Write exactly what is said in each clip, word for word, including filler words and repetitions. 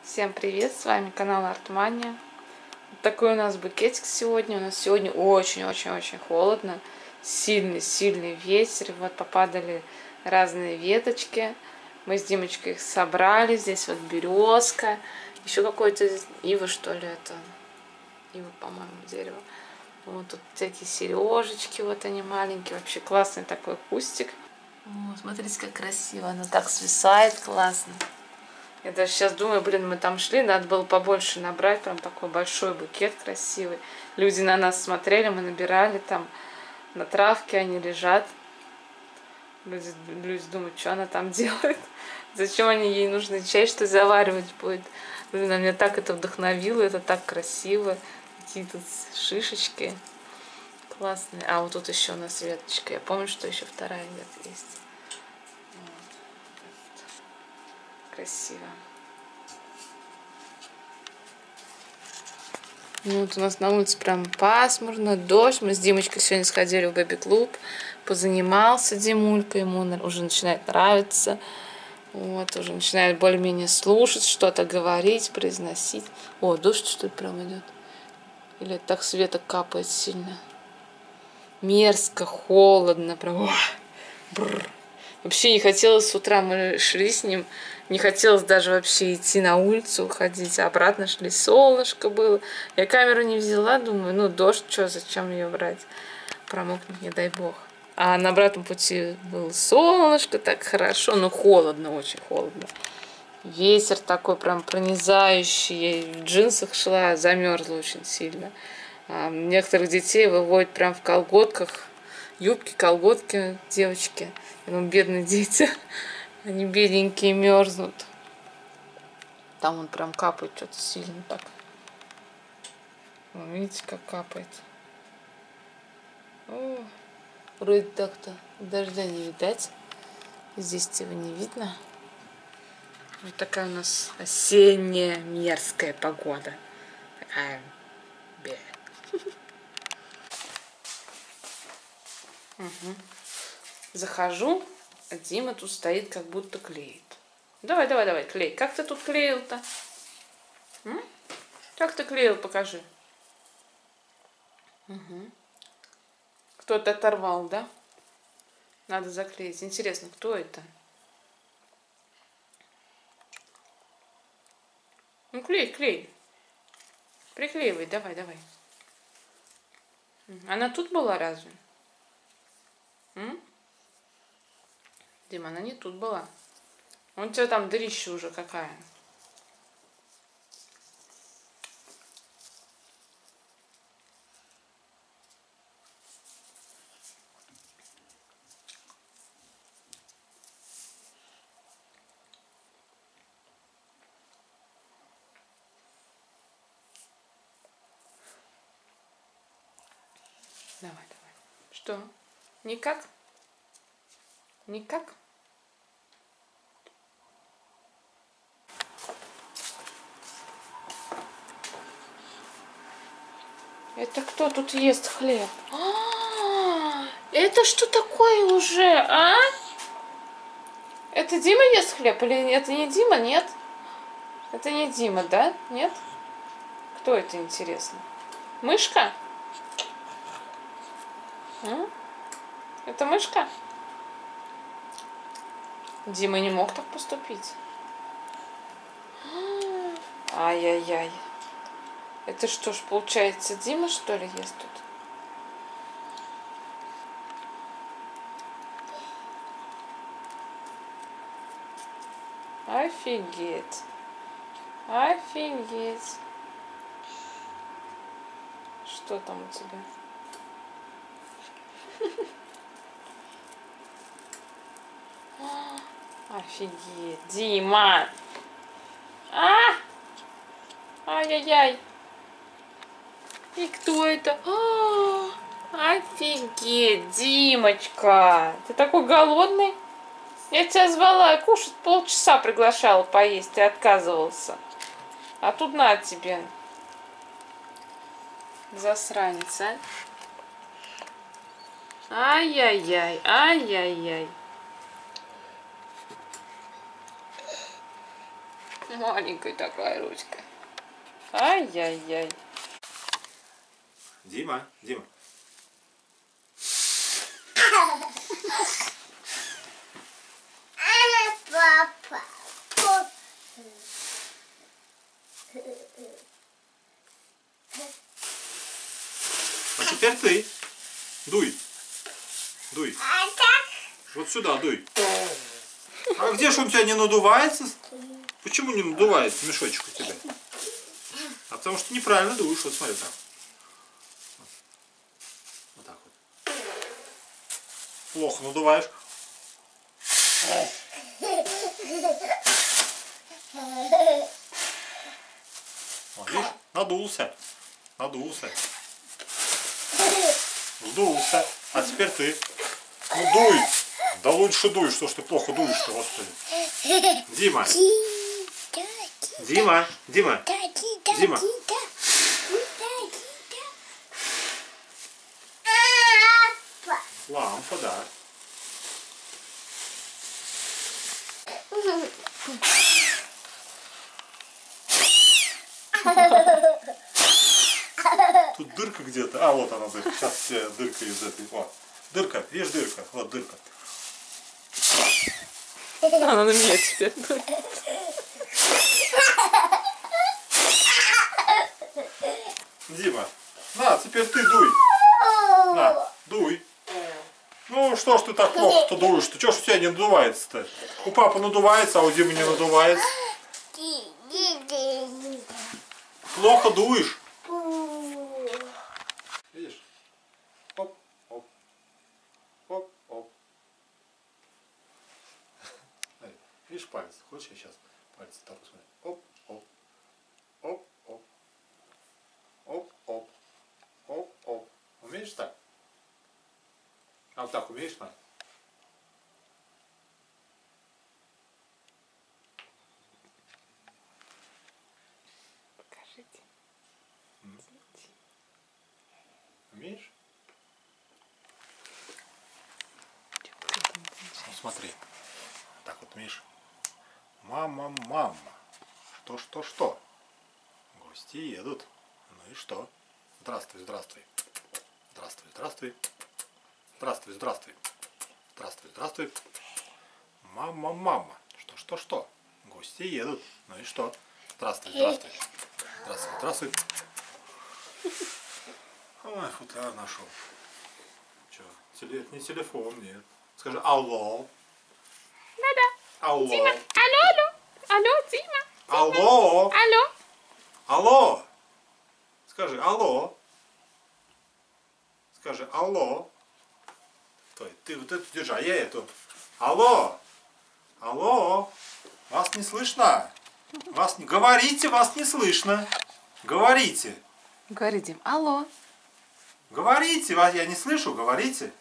Всем привет, с вами канал Артмания. Вот такой у нас букетик сегодня. У нас сегодня очень-очень-очень холодно. Сильный-сильный ветер. Вот попадали разные веточки. Мы с Димочкой их собрали. Здесь вот березка. Еще какой-то ива, что ли, это. Ива, по-моему, дерево. Вот тут всякие сережечки, вот они маленькие. Вообще классный такой кустик. О, смотрите, как красиво. Она так свисает, классно. Я даже сейчас думаю, блин, мы там шли, надо было побольше набрать, прям такой большой букет красивый. Люди на нас смотрели, мы набирали там, на травке они лежат. Люди, люди думают, что она там делает, зачем они ей нужны чай, что заваривать будет. Блин, а меня так это вдохновило, это так красиво. Какие тут шишечки классные. А вот тут еще у нас веточка, я помню, что еще вторая ветка есть. Красиво. Ну вот у нас на улице прям пасмурно, дождь. Мы с Димочкой сегодня сходили в бэби-клуб, позанимался Димулька, ему уже начинает нравиться. Вот, уже начинает более-менее слушать, что-то говорить, произносить. О, дождь что ли прям идет? Или это так света капает сильно? Мерзко, холодно, прям. Вообще не хотелось с утра, мы шли с ним, не хотелось даже вообще идти на улицу, ходить, а обратно шли, солнышко было. Я камеру не взяла, думаю, ну дождь, что, зачем ее брать, промокнуть, не дай бог. А на обратном пути было солнышко, так хорошо, но холодно, очень холодно. Ветер такой прям пронизающий, я в джинсах шла, замерзла очень сильно. А некоторых детей выводят прям в колготках, юбки, колготки, девочки. Ну, бедные дети, они бедненькие мерзнут. Там он прям капает что-то сильно так. Вон, видите, как капает. О, вроде так-то дождя не видать. Здесь его не видно. Вот такая у нас осенняя мерзкая погода. Такая бе. Угу. Захожу, а Дима тут стоит, как будто клеит. Давай, давай, давай, клей. Как ты тут клеил-то? Как ты клеил, покажи. Угу. Кто-то оторвал, да? Надо заклеить. Интересно, кто это? Ну, клей, клей. Приклеивай, давай, давай. Она тут была разве? М? Дима, она не тут была. Вон у тебя там дырища уже какая. Давай, давай. Что? Никак? Никак? Это кто тут ест хлеб? А, это что такое уже, а? Это Дима ест хлеб или это не Дима? Нет? Это не Дима, да? Нет? Кто это, интересно? Мышка? М? Это мышка? Дима не мог так поступить. Ай-яй-яй. Это что ж, получается, Дима, что ли, ест тут? Офигеть. Офигеть. Что там у тебя? Офигеть. Дима. А! Ай-яй-яй. И кто это? А, офигеть, Димочка. Ты такой голодный? Я тебя звала, кушать полчаса приглашала поесть, ты отказывался. А тут на тебе. Засранец, а? Ай-яй-яй, ай-яй-яй. Маленькая такая ручка. Ай-яй-яй. Дима, Дима. Папа. А теперь ты. Дуй. Дуй. Вот сюда дуй. А где же он у тебя не надувается? Почему не надувается мешочек у тебя? А потому что неправильно дуешь. Вот смотри там. Вот так вот. Плохо надуваешь. Вот, видишь? Надулся. Надулся. Сдулся. А теперь ты. Ну дуй. Да лучше дуй, что ж ты плохо дуешь-то, господи. Дима. Дима. Дима. Дима. Лампа, да. Тут дырка где-то. А, вот она дырка. Сейчас все дырка из этой. Вот. Дырка. Видишь дырка? Вот дырка. Она на меня теперь. Дима. На, теперь ты дуй. На, дуй. Ну, что ж ты так плохо-то дуешь-то? Чего ж у тебя не надувается-то? У папы надувается, а у Димы не надувается. Плохо дуешь. Видишь? Оп, оп. Оп, оп. Видишь палец? Хочешь я сейчас пальцы так посмотрю? Оп, оп. Оп, оп. Оп, оп. Оп, оп. Умеешь так? А вот так умеешь, Надя? Покажите. Умеешь? Ну, смотри. Так вот, умеешь? Мама, мама. Что, что, что? Гости едут. Ну и что? Здравствуй, здравствуй. Здравствуй, здравствуй. Здравствуй, здравствуй. Здравствуй, здравствуй. Мама, мама. Что, что, что? Гости едут. Ну и что? Здравствуй, здравствуй. Здравствуй, здравствуй. Ой, футляр нашел. Че? Теле... Не телефон, нет. Скажи алло. Да-да. Алло. Дима. Алло, алло. Алло, Дима. Алло. Алло. Алло. Скажи алло. Скажи алло. Стой, ты вот эту держи, а я эту. Алло. Алло. Вас не слышно? Вас не... Говорите, вас не слышно. Говорите. Говори, Дим. Алло. Говорите, вас я не слышу, говорите.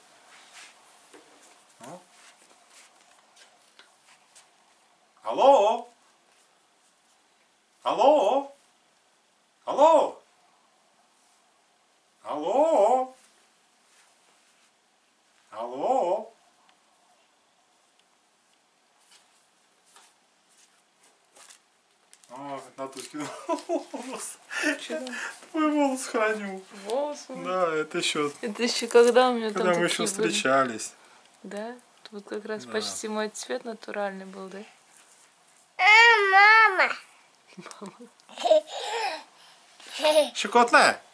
Ну. Алло. Алло. Алло. Алло. Алло. О, Натушкин волос. Твой волос храню. Волосы. Да, это еще. Это еще когда у меня Когда там мы такие еще были. встречались. Да? Тут как раз Да. почти мой цвет натуральный был, да? Мама. Щекотная?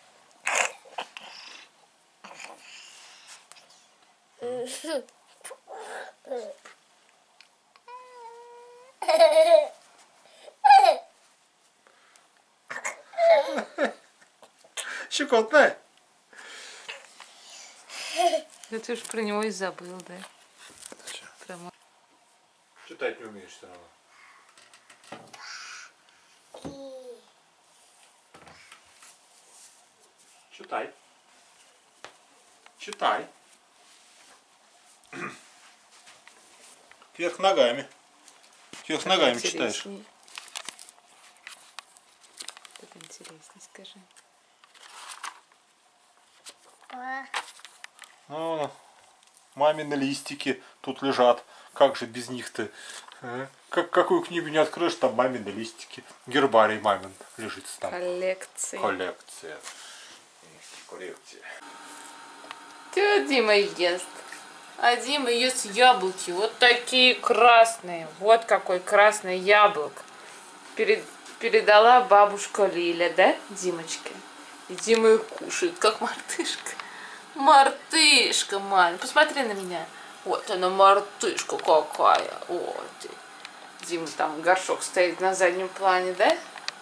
Щекотная? Да ты уж про него и забыл, да? Прямо. Читать не умеешь все равно. Читай. Читай. Вверх ногами. Вверх Так ногами читаешь. интереснее. Так интересно, скажи. А, мамины листики тут лежат. Как же без них-то? А? Как, какую книгу не откроешь, там мамины листики. Гербарий мамин лежит там. Коллекция. Коллекция. Коллекция. Ты, Дима, ест. А Дима ест яблоки. Вот такие красные. Вот какой красный яблок. Перед, передала бабушка Лиля, да, Димочке? И Дима их кушает, как мартышка. Мартышка, мама. Посмотри на меня. Вот она, мартышка какая. Вот. Дима, там горшок стоит на заднем плане, да?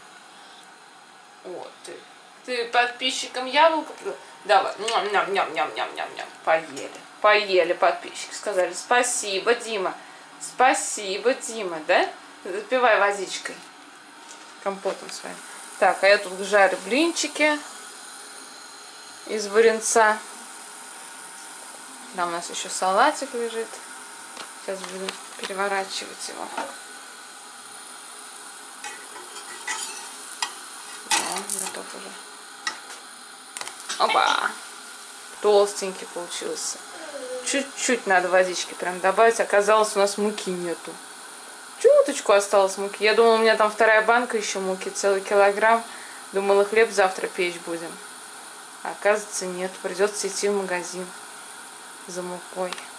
Вот ты. Ты подписчикам яблоко? Давай. Ням-ням-ням-ням-ням-ням. Поели. Поели подписчики. Сказали спасибо, Дима. Спасибо, Дима, да? Запивай водичкой. Компотом своим. Так, а я тут жарю блинчики из варенца. Там у нас еще салатик лежит. Сейчас буду переворачивать его. О, готов уже. Опа! Толстенький получился. Чуть-чуть надо водички прям добавить. Оказалось, у нас муки нету. Чуточку осталось муки. Я думала, у меня там вторая банка еще муки, целый килограмм. Думала, хлеб завтра печь будем. А оказывается, нет. Придется идти в магазин за мукой.